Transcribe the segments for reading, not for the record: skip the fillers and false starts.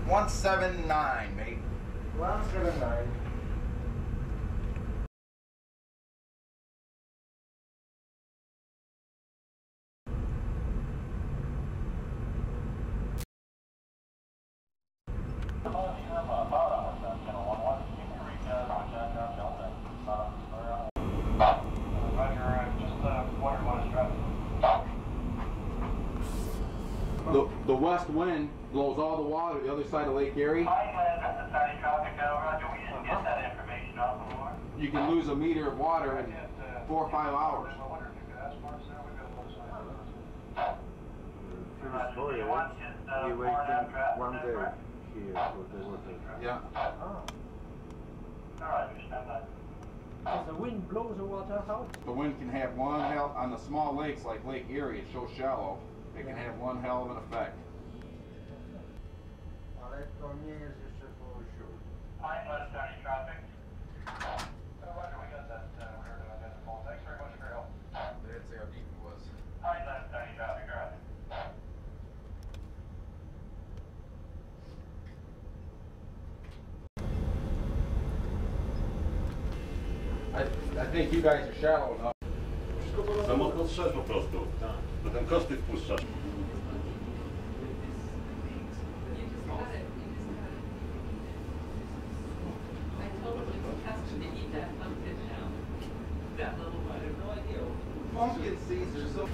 179, mate. 179. The west wind blows all the water the other side of Lake Erie. You can lose a meter of water in 4 or 5 hours. We waited 1 day here for the water. Yeah. Does the wind blow the water out? The wind can have one hell on the small lakes like Lake Erie. It's so shallow. It can have one hell of an effect. Ale to nie jest jeszcze for sure. Starting traffic. Roger, we got that. We're doing that. Thanks very much for your help. They'd say how deep it was. Starting traffic, I think you guys are shallow enough. Samo podtrzesz po prostu. To ten kosty wpuszczasz. Pumpkin seeds are so...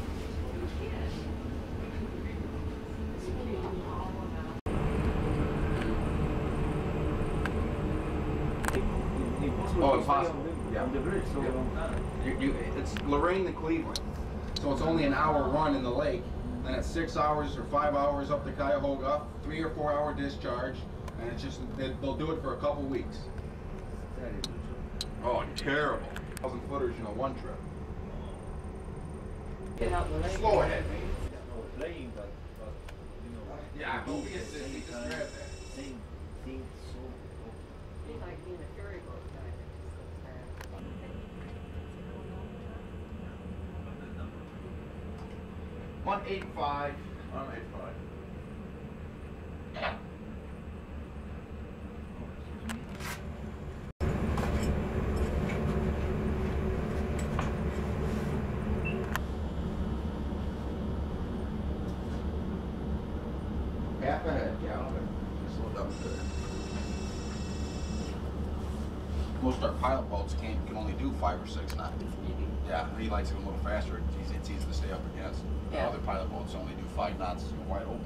Oh, impossible. Yeah. On the bridge, so It's Lorraine to Cleveland, so it's only an hour run in the lake. Then it's 6 hours or 5 hours up to Cuyahoga, 3 or 4 hour discharge, and it's just they'll do it for a couple weeks. Oh, terrible! 1,000 footers, you know, one trip. get out the lake. Slow ahead, mate. No playing, but you know. Yeah, but we just grab that. Same thing, so. It's like being a ferry boat guy. It's so sad. 185. 185. Half ahead, Gallon. Just look up there. Most of our pilot boats can only do 5 or 6 knots. Yeah, he likes it a little faster. It's easy to stay up against. Yeah. Other pilot boats only do 5 knots wide open.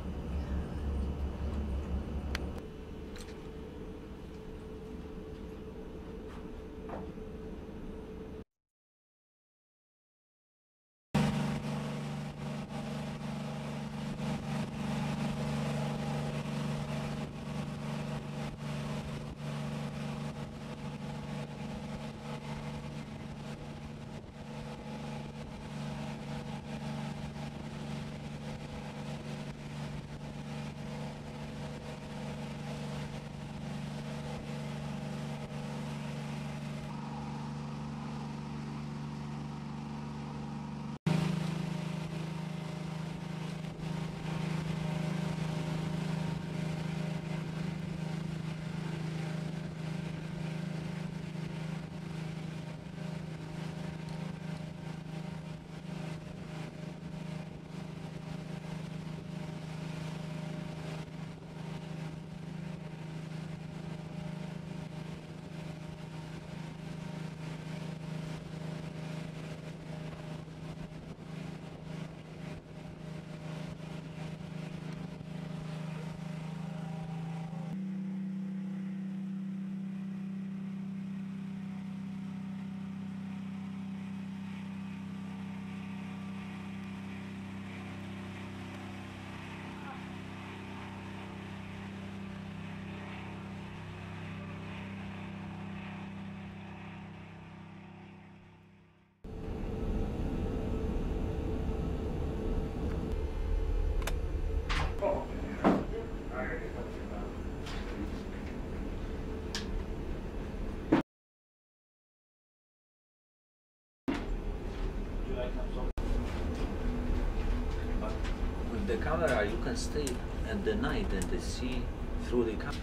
With the camera, you can stay at the night and the sea through the country.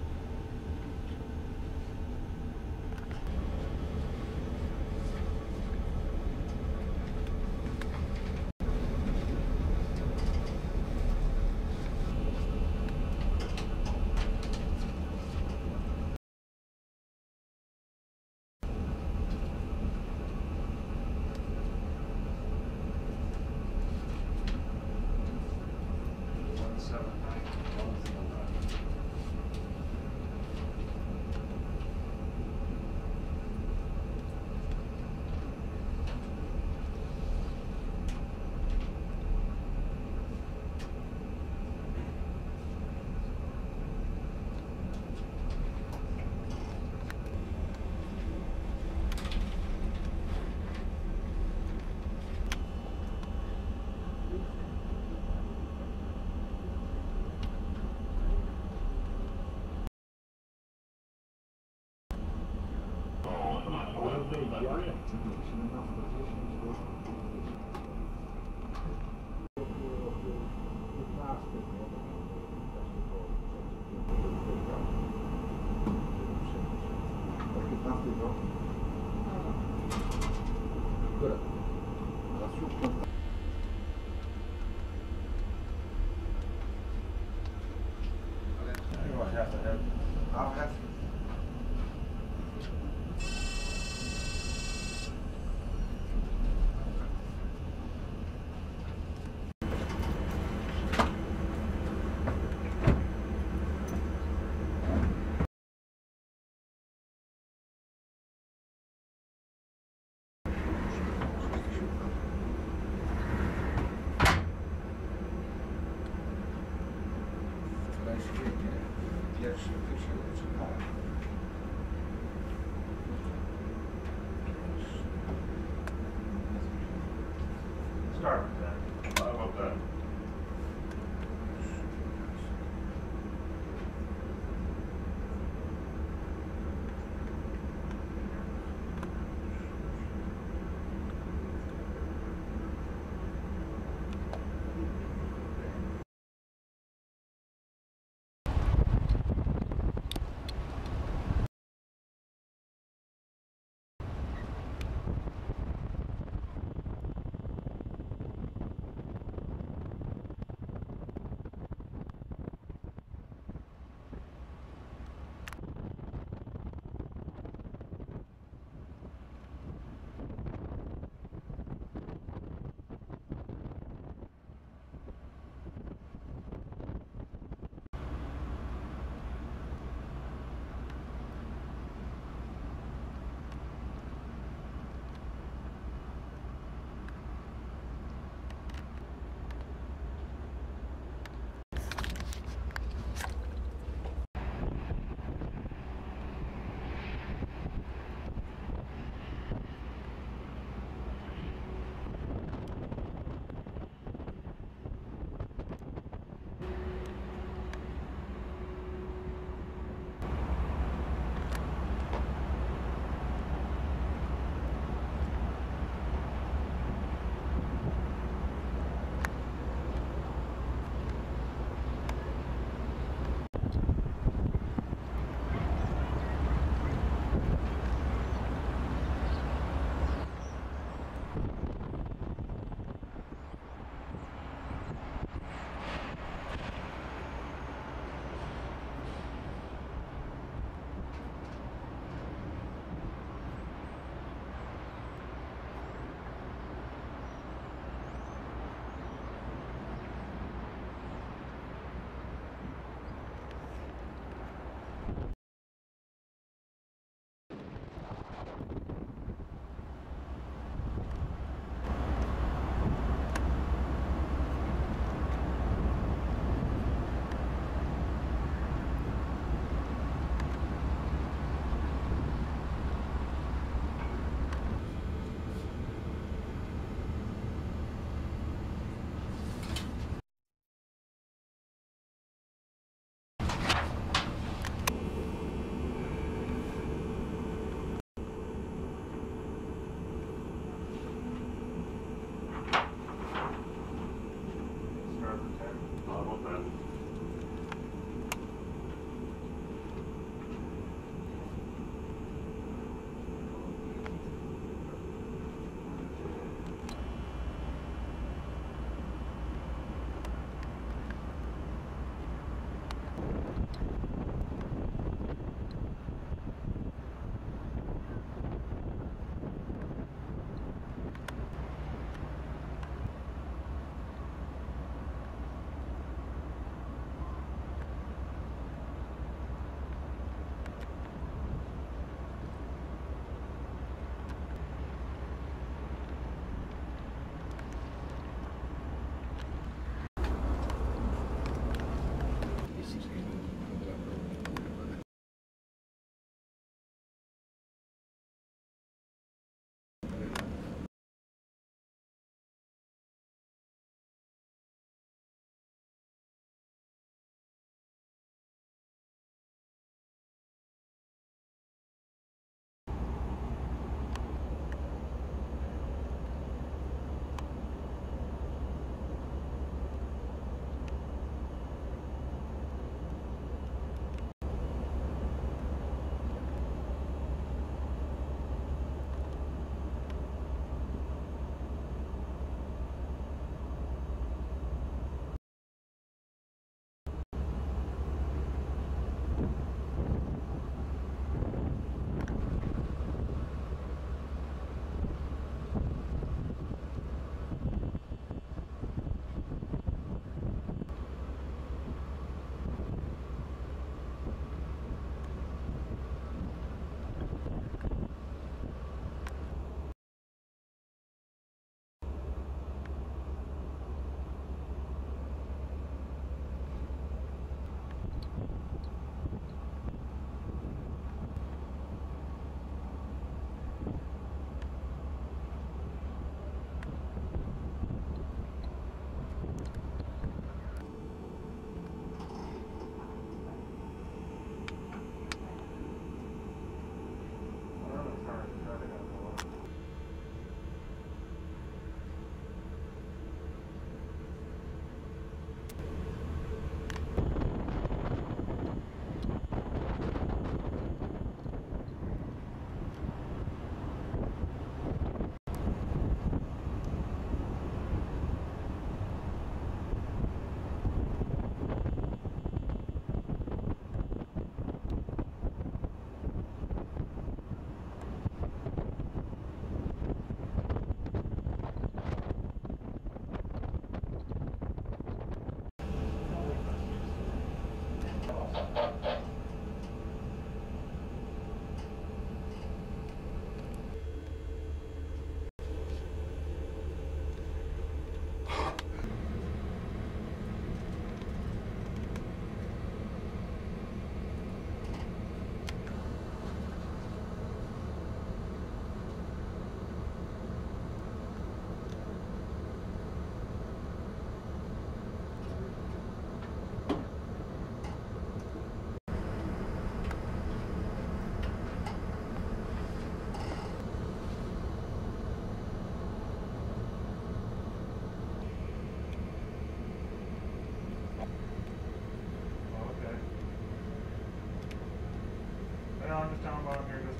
Start with that. How about that?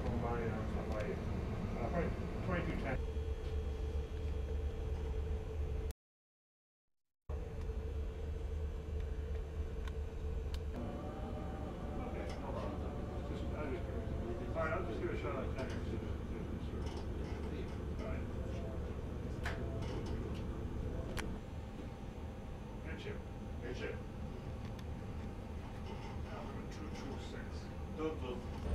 on my probably 2210. Alright, I'll just give it a shot like 10 or Alright. Good chip. Good shit. Now we're going 226. Tudo.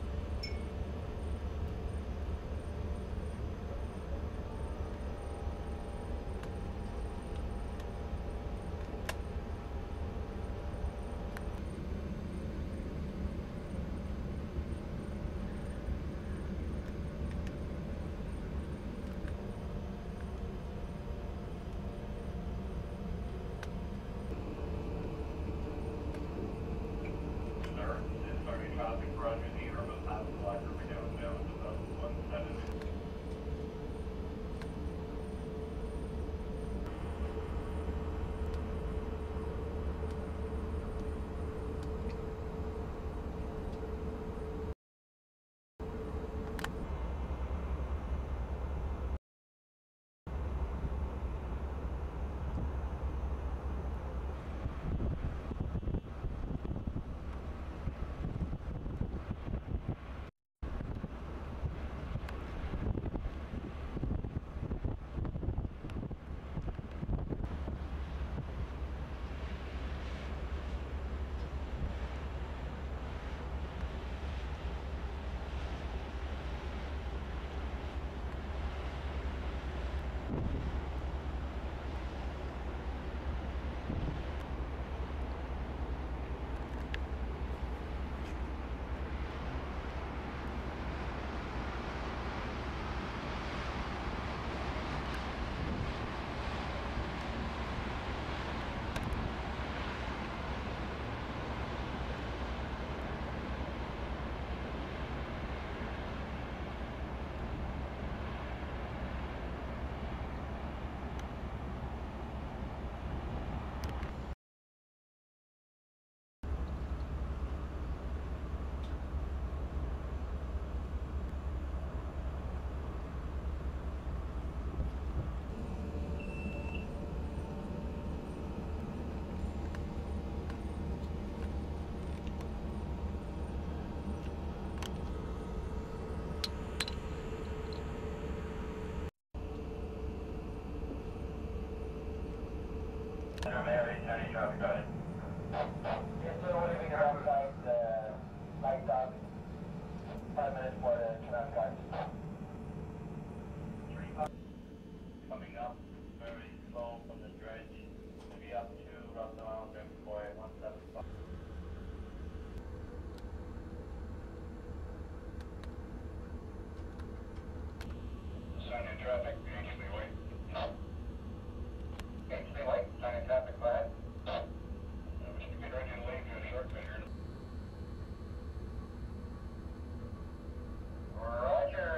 Traffic, Roger, the Irma Lake Huron down to the 170. Heavy traffic, got it. Yes, sir, we're leaving outside light up. 5 minutes for the canal guys. Coming up very slow from the dredge. Maybe up to Russell Island before 175. Sign in traffic, anxiously wait. Anxiously wait, sign in traffic, go ahead. We should get ready to leave you a shortcut here. Roger.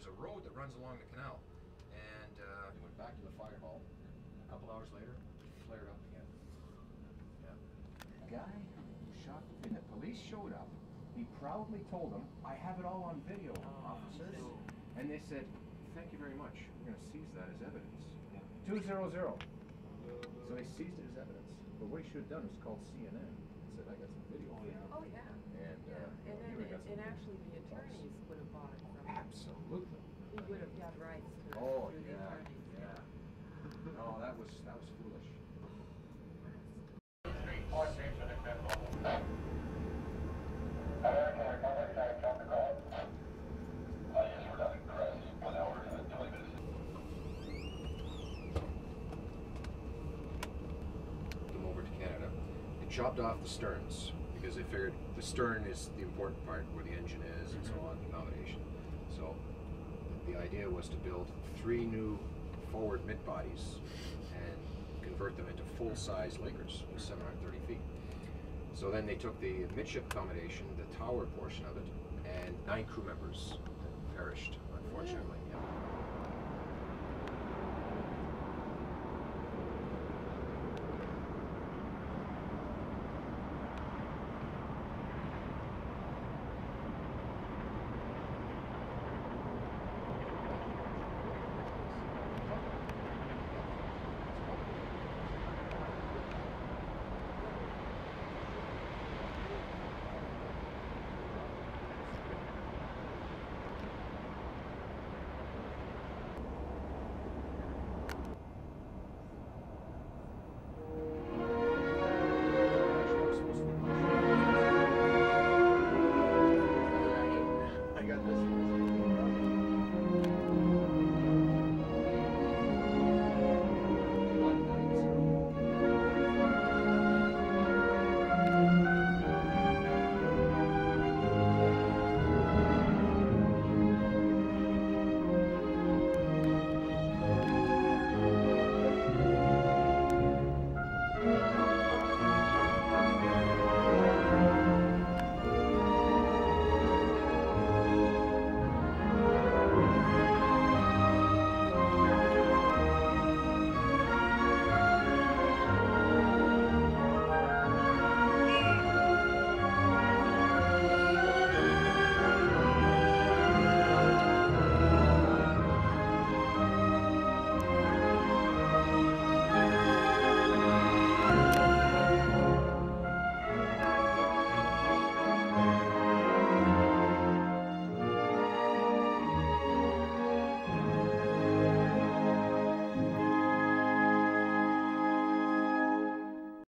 there's a road that runs along the canal. And they went back to the fire hall. A couple hours later, it flared up again. Yeah. The guy who shot the thing, the police showed up. He proudly told them, "I have it all on video, officers." And they said, "Thank you very much. We're going to seize that as evidence." 200. So they seized it as evidence. But what he should have done was called CNN and said, "I got some video." Oh, yeah. And, And he would've got some then, and actually the attorneys would have bought it from him. Absolutely. He would have got rights to Oh, through the yeah, attorneys. yeah. No, that was foolish. American Republic, trying to jump the call. Yes, we're done in press. 1 hour and 20 minutes. Them over to Canada. They chopped off the sterns because they figured the stern is the important part where the engine is and so on, the combination. So the idea was to build 3 new forward mid-bodies and convert them into full-size Lakers with 730 feet. So then they took the midship accommodation, the tower portion of it, and 9 crew members perished